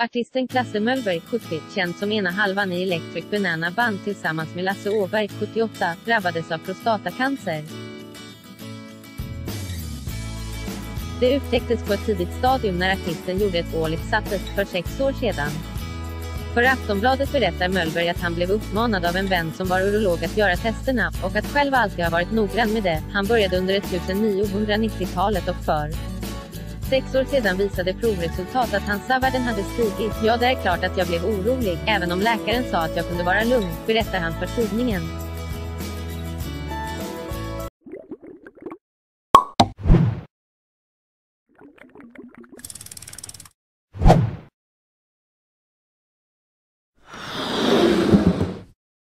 Artisten Klasse Möllberg, 70, känd som ena halvan i Electric Banana Band tillsammans med Lasse Åberg, 78, drabbades av prostatacancer. Det upptäcktes på ett tidigt stadium när artisten gjorde ett årligt sattes för 6 år sedan. För Aftonbladet berättar Möllberg att han blev uppmanad av en vän som var urolog att göra testerna, och att själv alltid har varit noggrann med det. Han började under 1990-talet och för 6 år sedan visade provresultat att hans värden hade stigit. Ja, det är klart att jag blev orolig, även om läkaren sa att jag kunde vara lugn, berättar han för tidningen.